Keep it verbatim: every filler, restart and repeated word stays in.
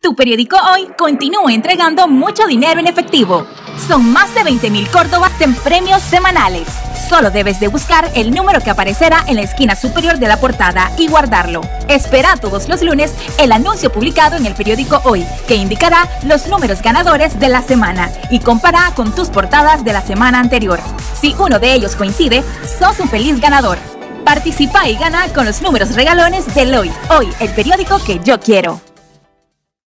Tu periódico Hoy continúa entregando mucho dinero en efectivo. Son más de veinte mil córdobas en premios semanales. Solo debes de buscar el número que aparecerá en la esquina superior de la portada y guardarlo. Espera todos los lunes el anuncio publicado en el periódico Hoy, que indicará los números ganadores de la semana y compara con tus portadas de la semana anterior. Si uno de ellos coincide, sos un feliz ganador. Participa y gana con los números regalones del Hoy. Hoy, el periódico que yo quiero.